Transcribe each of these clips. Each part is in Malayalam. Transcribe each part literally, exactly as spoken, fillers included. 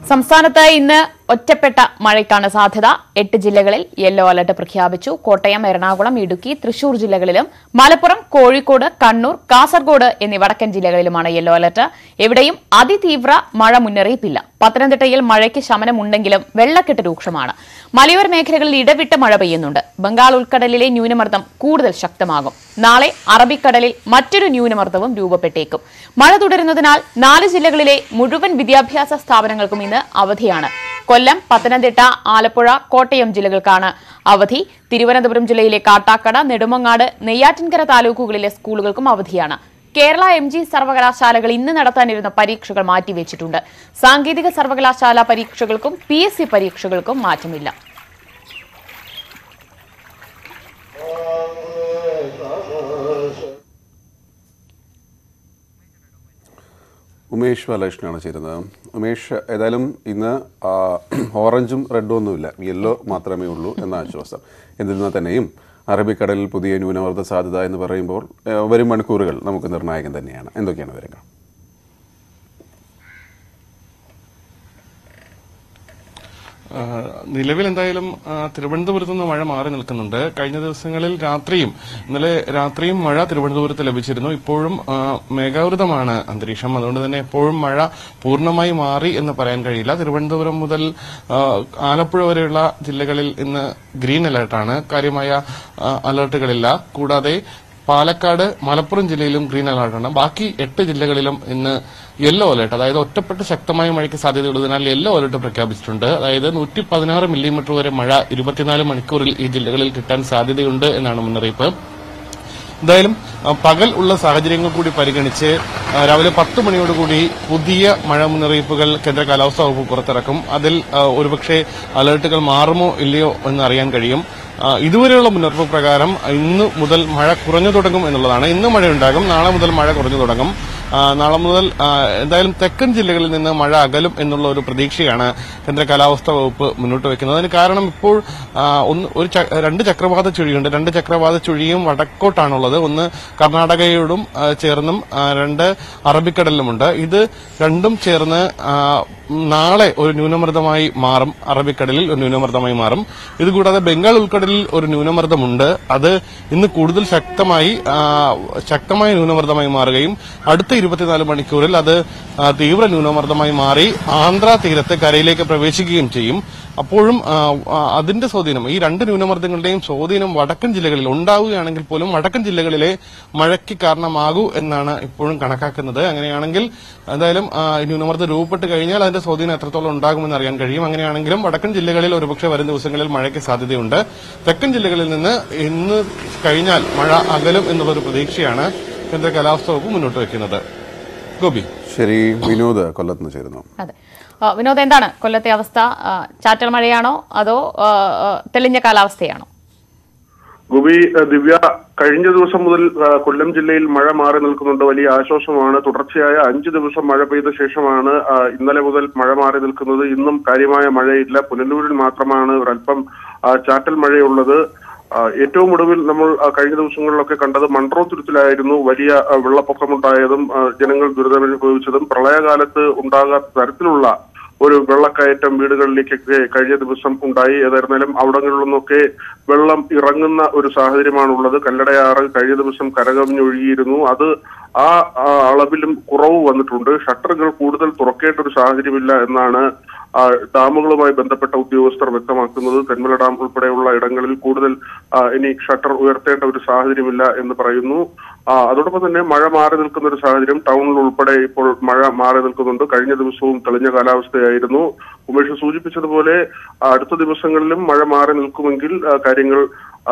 സംസ്ഥാനത്ത് ഇന്ന് ഒറ്റപ്പെട്ട മഴയ്ക്കാണ് സാധ്യത. എട്ട് ജില്ലകളിൽ യെല്ലോ അലർട്ട് പ്രഖ്യാപിച്ചു. കോട്ടയം, എറണാകുളം, ഇടുക്കി, തൃശൂർ ജില്ലകളിലും മലപ്പുറം, കോഴിക്കോട്, കണ്ണൂർ, കാസർഗോഡ് എന്നീ വടക്കൻ ജില്ലകളിലുമാണ് യെല്ലോ അലർട്ട്. എവിടെയും അതിതീവ്ര മഴ മുന്നറിയിപ്പില്ല. പത്തനംതിട്ടയിൽ മഴയ്ക്ക് ശമനമുണ്ടെങ്കിലും വെള്ളക്കെട്ട് രൂക്ഷമാണ്. മലയോര മേഖലകളിൽ ഇടവിട്ട് മഴ പെയ്യുന്നുണ്ട്. ബംഗാൾ ഉൾക്കടലിലെ ന്യൂനമർദ്ദം കൂടുതൽ ശക്തമാകും. നാളെ അറബിക്കടലിൽ മറ്റൊരു ന്യൂനമർദ്ദവും രൂപപ്പെട്ടേക്കും. മഴ തുടരുന്നതിനാൽ നാല് ജില്ലകളിലെ മുഴുവൻ വിദ്യാഭ്യാസ സ്ഥാപനങ്ങൾക്കും ഇന്ന് അവധിയാണ്. കൊല്ലം, പത്തനംതിട്ട, ആലപ്പുഴ, കോട്ടയം ജില്ലകൾക്കാണ് അവധി. തിരുവനന്തപുരം ജില്ലയിലെ കാട്ടാക്കട, നെടുമങ്ങാട്, നെയ്യാറ്റിൻകര താലൂക്കുകളിലെ സ്കൂളുകൾക്കും അവധിയാണ്. കേരള എം ജി സർവകലാശാലകൾ ഇന്ന് നടത്താനിരുന്ന പരീക്ഷകൾ മാറ്റിവെച്ചിട്ടുണ്ട്. സാങ്കേതിക സർവകലാശാല പരീക്ഷകൾക്കും പി എസ് സി പരീക്ഷകൾക്കും മാറ്റമില്ല. ഉമേഷ് ബാലകൃഷ്ണനാണ് ചേരുന്നത്. ഉമേഷ്, ഏതായാലും ഇന്ന് ഓറഞ്ചും റെഡും ഒന്നുമില്ല, യെല്ലോ മാത്രമേ ഉള്ളൂ എന്ന ആശ്വാസം. എന്നിരുന്നാൽ തന്നെയും അറബിക്കടലിൽ പുതിയ ന്യൂനമർദ്ദ സാധ്യത എന്ന് പറയുമ്പോൾ വരും മണിക്കൂറുകൾ നമുക്ക് നിർണായകം തന്നെയാണ്. എന്തൊക്കെയാണ് വിവരങ്ങൾ? നിലവിൽ എന്തായാലും തിരുവനന്തപുരത്ത് നിന്ന് മഴ മാറി നിൽക്കുന്നുണ്ട്. കഴിഞ്ഞ ദിവസങ്ങളിൽ രാത്രിയും ഇന്നലെ രാത്രിയും മഴ തിരുവനന്തപുരത്ത് ലഭിച്ചിരുന്നു. ഇപ്പോഴും മേഘാവൃതമാണ് അന്തരീക്ഷം. അതുകൊണ്ട് തന്നെ എപ്പോഴും മഴ പൂർണ്ണമായി മാറി എന്ന് പറയാൻ കഴിയില്ല. തിരുവനന്തപുരം മുതൽ ആലപ്പുഴ വരെയുള്ള ജില്ലകളിൽ ഇന്ന് ഗ്രീൻ അലർട്ടാണ്. കാര്യമായ അലർട്ടുകളില്ല. കൂടാതെ പാലക്കാട്, മലപ്പുറം ജില്ലയിലും ഗ്രീൻ അലർട്ടാണ്. ബാക്കി എട്ട് ജില്ലകളിലും ഇന്ന് യെല്ലോ അലർട്ട്, അതായത് ഒറ്റപ്പെട്ട ശക്തമായ മഴയ്ക്ക് സാധ്യതയുള്ളതിനാൽ യെല്ലോ അലർട്ട് പ്രഖ്യാപിച്ചിട്ടുണ്ട്. അതായത് നൂറ്റി പതിനാറ് മില്ലിമീറ്റർ വരെ മഴ ഇരുപത്തിനാല് മണിക്കൂറിൽ ഈ ജില്ലകളിൽ കിട്ടാൻ സാധ്യതയുണ്ട് എന്നാണ് മുന്നറിയിപ്പ്. എന്തായാലും പകൽ ഉള്ള സാഹചര്യങ്ങൾ കൂടി പരിഗണിച്ച് രാവിലെ പത്ത് മണിയോടുകൂടി പുതിയ മഴ മുന്നറിയിപ്പുകൾ കേന്ദ്ര കാലാവസ്ഥാ വകുപ്പ് പുറത്തിറക്കും. അതിൽ ഒരുപക്ഷെ അലർട്ടുകൾ മാറുമോ ഇല്ലയോ എന്ന് അറിയാൻ കഴിയും. ഇതുവരെയുള്ള മുന്നറിയിപ്പ് പ്രകാരം ഇന്ന് മുതൽ മഴ കുറഞ്ഞു തുടങ്ങും എന്നുള്ളതാണ്. ഇന്ന് മഴയുണ്ടാകും, നാളെ മുതൽ മഴ കുറഞ്ഞു തുടങ്ങും. നാളെ മുതൽ എന്തായാലും തെക്കൻ ജില്ലകളിൽ നിന്ന് മഴ അകലും എന്നുള്ള ഒരു പ്രതീക്ഷയാണ് കേന്ദ്ര കാലാവസ്ഥാ വകുപ്പ് മുന്നോട്ട് വയ്ക്കുന്നത്. അതിന് കാരണം ഇപ്പോൾ ഒന്ന് ഒരു രണ്ട് ചക്രവാത ചുഴിയുണ്ട്. രണ്ട് ചക്രവാത ചുഴിയും വടക്കോട്ടാണുള്ളത്. ഒന്ന് കർണാടകയോടും ചേർന്നും രണ്ട് അറബിക്കടലിലുമുണ്ട്. ഇത് രണ്ടും ചേർന്ന് നാളെ ഒരു ന്യൂനമർദ്ദമായി മാറും. അറബിക്കടലിൽ ഒരു ന്യൂനമർദ്ദമായി മാറും. ഇതുകൂടാതെ ബംഗാൾ ഉൾക്കടലിൽ ഒരു ന്യൂനമർദ്ദമുണ്ട്. അത് ഇന്ന് കൂടുതൽ ശക്തമായി ശക്തമായ ന്യൂനമർദ്ദമായി മാറുകയും അടുത്ത ഇരുപത്തിനാല് മണിക്കൂറിൽ അത് തീവ്ര ന്യൂനമർദ്ദമായി മാറി ആന്ധ്ര തീരത്ത് കരയിലേക്ക് പ്രവേശിക്കുകയും ചെയ്യും. അപ്പോഴും അതിന്റെ സ്വാധീനം, ഈ രണ്ട് ന്യൂനമർദ്ദങ്ങളുടെയും സ്വാധീനം വടക്കൻ ജില്ലകളിൽ ഉണ്ടാവുകയാണെങ്കിൽ പോലും വടക്കൻ ജില്ലകളിലെ മഴയ്ക്ക് കാരണമാകൂ എന്നാണ് ഇപ്പോഴും കണക്കാക്കുന്നത്. അങ്ങനെയാണെങ്കിൽ എന്തായാലും ന്യൂനമർദ്ദം രൂപപ്പെട്ട് കഴിഞ്ഞാൽ അതിന്റെ സ്വാധീനം എത്രത്തോളം ഉണ്ടാകുമെന്ന് അറിയാൻ കഴിയും. അങ്ങനെയാണെങ്കിലും വടക്കൻ ജില്ലകളിൽ ഒരുപക്ഷെ വരും ദിവസങ്ങളിൽ മഴയ്ക്ക് സാധ്യതയുണ്ട്. തെക്കൻ ജില്ലകളിൽ നിന്ന് ഇന്ന് കഴിഞ്ഞാൽ മഴ അകലും എന്നുള്ളൊരു പ്രതീക്ഷയാണ് കേന്ദ്ര കാലാവസ്ഥാ വകുപ്പ് മുന്നോട്ട് വയ്ക്കുന്നത്. ഗോപി. ശരി, വിനോദ് കൊല്ലത്ത് ചേരുന്നു. അതെ വിനോദ്, എന്താണ് കൊല്ലത്തെ അവസ്ഥ? ചാറ്റൽ മഴയാണോ അതോ തെളിഞ്ഞ കാലാവസ്ഥയാണോ? ഗോപി, ദിവ്യ, കഴിഞ്ഞ ദിവസം മുതൽ കൊല്ലം ജില്ലയിൽ മഴ മാറി നിൽക്കുന്നുണ്ട്. വലിയ ആശ്വാസമാണ്. തുടർച്ചയായ അഞ്ചു ദിവസം മഴ പെയ്ത ശേഷമാണ് ഇന്നലെ മുതൽ മഴ മാറി നിൽക്കുന്നത്. ഇന്നും കാര്യമായ മഴയില്ല. പുനലൂരിൽ മാത്രമാണ് ഒരല്പം ചാറ്റൽ മഴയുള്ളത്. ഏറ്റവും ഒടുവിൽ നമ്മൾ കഴിഞ്ഞ ദിവസങ്ങളിലൊക്കെ കണ്ടത് മൺട്രോത്തുരുത്തിലായിരുന്നു വലിയ വെള്ളപ്പൊക്കമുണ്ടായതും ജനങ്ങൾ ദുരിതമനുഭവിച്ചതും. പ്രളയകാലത്ത് ഉണ്ടാകാത്ത തരത്തിലുള്ള ഒരു വെള്ളക്കയറ്റം വീടുകളിലേക്കൊക്കെ കഴിഞ്ഞ ദിവസം ഉണ്ടായി. ഏതായിരുന്നാലും അവിടങ്ങളിൽ നിന്നൊക്കെ വെള്ളം ഇറങ്ങുന്ന ഒരു സാഹചര്യമാണുള്ളത്. കല്ലടയാറ് കഴിഞ്ഞ ദിവസം കരകവിഞ്ഞൊഴുകിയിരുന്നു. അത് ആ അളവിലും കുറവ് വന്നിട്ടുണ്ട്. ഷട്ടറുകൾ കൂടുതൽ തുറക്കേണ്ട ഒരു സാഹചര്യമില്ല എന്നാണ് ഡാമുകളുമായി ബന്ധപ്പെട്ട ഉദ്യോഗസ്ഥർ വ്യക്തമാക്കുന്നത്. തെന്മല ഡാം ഉൾപ്പെടെയുള്ള ഇടങ്ങളിൽ കൂടുതൽ ഇനി ഷട്ടർ ഉയർത്തേണ്ട ഒരു സാഹചര്യമില്ല എന്ന് പറയുന്നു. അതോടൊപ്പം തന്നെ മഴ മാറി നിൽക്കുന്ന ഒരു സാഹചര്യം ടൗണിൽ ഉൾപ്പെടെ ഇപ്പോൾ മഴ മാറി നിൽക്കുന്നുണ്ട്. കഴിഞ്ഞ ദിവസവും തെളിഞ്ഞ കാലാവസ്ഥയായിരുന്നു. ഉമേഷ് സൂചിപ്പിച്ചതുപോലെ അടുത്ത ദിവസങ്ങളിലും മഴ മാറി നിൽക്കുമെങ്കിൽ കാര്യങ്ങൾ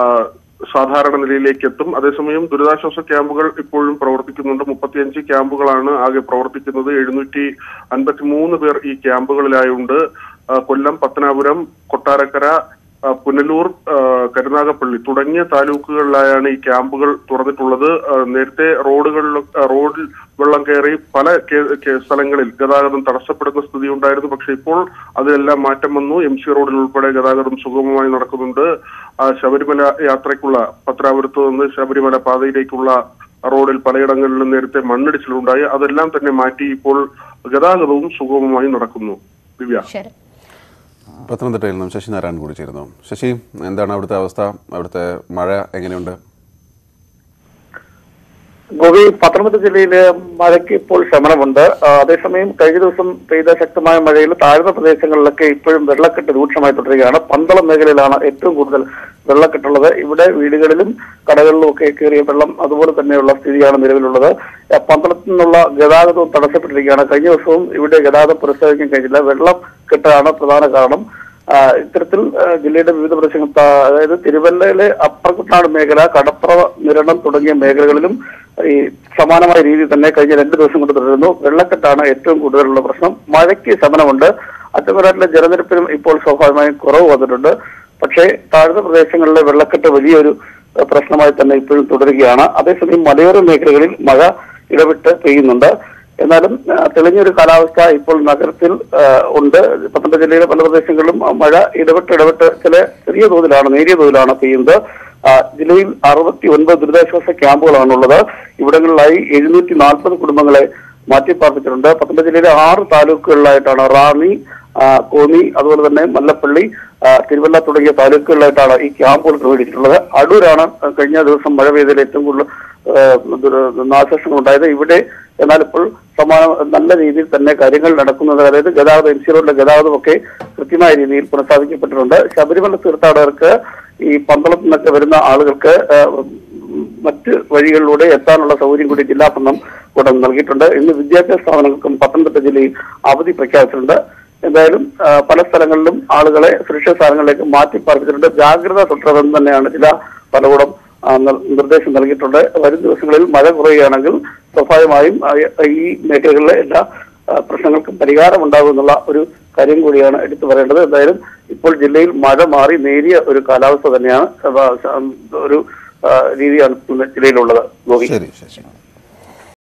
സാധാരണ നിലയിലേക്ക് എത്തും. അതേസമയം ദുരിതാശ്വാസ ക്യാമ്പുകൾ ഇപ്പോഴും പ്രവർത്തിക്കുന്നുണ്ട്. മുപ്പത്തിയഞ്ച് ക്യാമ്പുകളാണ് ആകെ പ്രവർത്തിക്കുന്നത്. എഴുന്നൂറ്റി അൻപത്തി മൂന്ന് പേർ ഈ ക്യാമ്പുകളിലായുണ്ട്. കൊല്ലം, പത്തനാപുരം, കൊട്ടാരക്കര, പുനലൂർ, കരുനാഗപ്പള്ളി തുടങ്ങിയ താലൂക്കുകളിലായാണ് ഈ ക്യാമ്പുകൾ തുറന്നിട്ടുള്ളത്. നേരത്തെ റോഡുകളിൽ റോഡിൽ വെള്ളം കയറി പല സ്ഥലങ്ങളിൽ ഗതാഗതം തടസ്സപ്പെടുന്ന സ്ഥിതി ഉണ്ടായിരുന്നു. പക്ഷെ ഇപ്പോൾ അതിലെല്ലാം മാറ്റം വന്നു. എം സി റോഡിൽ ഉൾപ്പെടെ ഗതാഗതം സുഗമമായി നടക്കുന്നുണ്ട്. ശബരിമല യാത്രയ്ക്കുള്ള പത്തനാപുരത്ത് നിന്ന് ശബരിമല പാതയിലേക്കുള്ള റോഡിൽ പലയിടങ്ങളിലും നേരത്തെ മണ്ണിടിച്ചിലുണ്ടായി. അതെല്ലാം തന്നെ മാറ്റി ഇപ്പോൾ ഗതാഗതവും സുഗമമായി നടക്കുന്നു. ദിവ്യ. പത്തനംതിട്ടയിൽ നിന്നും ശശി നാരായണൻ കൂടി ചേരുന്നു. ശശി, എന്താണ് അവിടുത്തെ അവസ്ഥ? അവിടുത്തെ മഴ എങ്ങനെയുണ്ട്? ഗോപി, പത്തനംതിട്ട ജില്ലയിലെ മഴയ്ക്ക് ഇപ്പോൾ ശമനമുണ്ട്. അതേസമയം കഴിഞ്ഞ ദിവസം പെയ്ത ശക്തമായ മഴയിൽ താഴ്ന്ന പ്രദേശങ്ങളിലൊക്കെ ഇപ്പോഴും വെള്ളക്കെട്ട് രൂക്ഷമായി തുടരുകയാണ്. പന്തളം മേഖലയിലാണ് ഏറ്റവും കൂടുതൽ വെള്ളക്കെട്ടുള്ളത്. ഇവിടെ വീടുകളിലും കടകളിലും ഒക്കെ കയറിയ വെള്ളം അതുപോലെ തന്നെയുള്ള സ്ഥിതിയാണ് നിലവിലുള്ളത്. പന്തളത്തു നിന്നുള്ള ഗതാഗതവും തടസ്സപ്പെട്ടിരിക്കുകയാണ്. കഴിഞ്ഞ ദിവസവും ഇവിടെ ഗതാഗതം പുനഃസ്ഥാപിക്കാൻ കഴിഞ്ഞില്ല. വെള്ളക്കെട്ടാണ് പ്രധാന കാരണം. ഇത്തരത്തിൽ ജില്ലയുടെ വിവിധ പ്രദേശങ്ങൾ, അതായത് തിരുവല്ലയിലെ അപ്പർകുട്ടനാട് മേഖല, കടപ്പുറ, നിരണം തുടങ്ങിയ മേഖലകളിലും ഈ സമാനമായ രീതിയിൽ തന്നെ കഴിഞ്ഞ രണ്ട് ദിവസം കൊണ്ട് തുടരുന്നു. വെള്ളക്കെട്ടാണ് ഏറ്റവും കൂടുതലുള്ള പ്രശ്നം. മഴയ്ക്ക് ശമനമുണ്ട്. അറ്റകുറ്റപ്പുറയിലെ ജലനിരപ്പിനും ഇപ്പോൾ സ്വാഭാവികമായും കുറവ് വന്നിട്ടുണ്ട്. പക്ഷേ താഴ്ന്ന പ്രദേശങ്ങളിലെ വെള്ളക്കെട്ട് വലിയൊരു പ്രശ്നമായി തന്നെ ഇപ്പോഴും തുടരുകയാണ്. അതേസമയം മലയോര മേഖലകളിൽ മഴ ഇടവിട്ട് പെയ്യുന്നുണ്ട്. എന്നാലും തെളിഞ്ഞൊരു കാലാവസ്ഥ ഇപ്പോൾ നഗരത്തിൽ ഉണ്ട്. പത്തനംതിട്ട ജില്ലയിലെ പല പ്രദേശങ്ങളിലും മഴ ഇടവിട്ട് ഇടവിട്ട് ചില ചെറിയ തോതിലാണ്, നേരിയ തോതിലാണ് പെയ്യുന്നത്. ജില്ലയിൽ അറുപത്തി ഒൻപത് ദുരിതാശ്വാസ ക്യാമ്പുകളാണുള്ളത്. ഇവിടങ്ങളിലായി എഴുന്നൂറ്റി നാൽപ്പത് കുടുംബങ്ങളെ മാറ്റിപ്പാർപ്പിച്ചിട്ടുണ്ട്. പത്തനംതിട്ട ജില്ലയിലെ ആറ് താലൂക്കുകളിലായിട്ടാണ് റാന്നി, കോന്നി, അതുപോലെ തന്നെ മല്ലപ്പള്ളി, തിരുവല്ല തുടങ്ങിയ താലൂക്കുകളിലായിട്ടാണ് ഈ ക്യാമ്പുകൾ ക്രമീകരിച്ചിട്ടുള്ളത്. അടൂരാണ് കഴിഞ്ഞ ദിവസം മഴ പെയ്തതിൽ ഏറ്റവും കൂടുതൽ നാശനഷ്ടങ്ങൾ ഉണ്ടായത്. ഇവിടെ എന്നാൽ ഇപ്പോൾ സമാന നല്ല രീതിയിൽ തന്നെ കാര്യങ്ങൾ നടക്കുന്നത്. അതായത് ഗതാഗതം, എം സി റോഡിലെ ഗതാഗതമൊക്കെ കൃത്യമായ രീതിയിൽ പുനഃസ്ഥാപിക്കപ്പെട്ടിട്ടുണ്ട്. ശബരിമല തീർത്ഥാടകർക്ക് ഈ പന്തളത്തു നിന്നൊക്കെ വരുന്ന ആളുകൾക്ക് മറ്റ് വഴികളിലൂടെ എത്താനുള്ള സൗകര്യം കൂടി ജില്ലാ ഭരണകൂടം നൽകിയിട്ടുണ്ട്. ഇന്ന് വിദ്യാഭ്യാസ സ്ഥാപനങ്ങൾക്കും പത്തനംതിട്ട ജില്ലയിൽ അവധി പ്രഖ്യാപിച്ചിട്ടുണ്ട്. എന്തായാലും പല സ്ഥലങ്ങളിലും ആളുകളെ സുരക്ഷിത സ്ഥാനങ്ങളിലേക്ക് മാറ്റി പാർപ്പിച്ചിട്ടുണ്ട്. ജാഗ്രത തുടരണമെന്ന് തന്നെയാണ് ജില്ലാ ഭരണകൂടം നിർദ്ദേശം നൽകിയിട്ടുണ്ട്. വരും ദിവസങ്ങളിൽ മഴ കുറയുകയാണെങ്കിൽ സ്വാഭാവികമായും ഈ മേഖലകളിലെ എല്ലാ പ്രശ്നങ്ങൾക്കും പരിഹാരം ഉണ്ടാകുമെന്നുള്ള ഒരു കാര്യം കൂടിയാണ് എടുത്തു പറയേണ്ടത്. എന്തായാലും ഇപ്പോൾ ജില്ലയിൽ മഴ മാറി നേരിയ ഒരു കാലാവസ്ഥ തന്നെയാണ്, ഒരു രീതിയാണ് ജില്ലയിലുള്ളത്. ഗോപി. ശരി ശരി